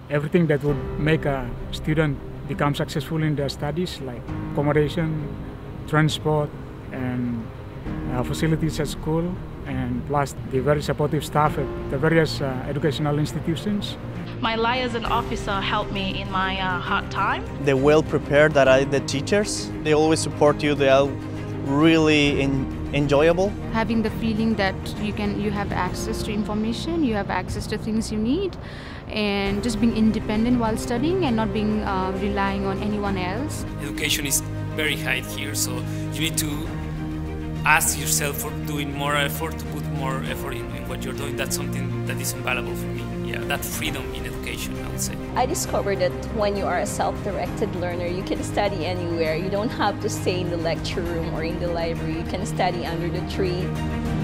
everything that would make a student become successful in their studies, like accommodation, transport, and facilities at school, and plus the very supportive staff at the various educational institutions. My liaison officer helped me in my hard time. They're well prepared, the teachers. They always support you. They are really enjoyable. Having the feeling that you have access to information, you have access to things you need, and just being independent while studying and not being relying on anyone else. Education is very high here, so you need to ask yourself for doing more effort, to put more effort in what you're doing. That's something that is invaluable for me. Yeah, that freedom in education, I would say. I discovered that when you are a self-directed learner, you can study anywhere. You don't have to stay in the lecture room or in the library. You can study under the tree.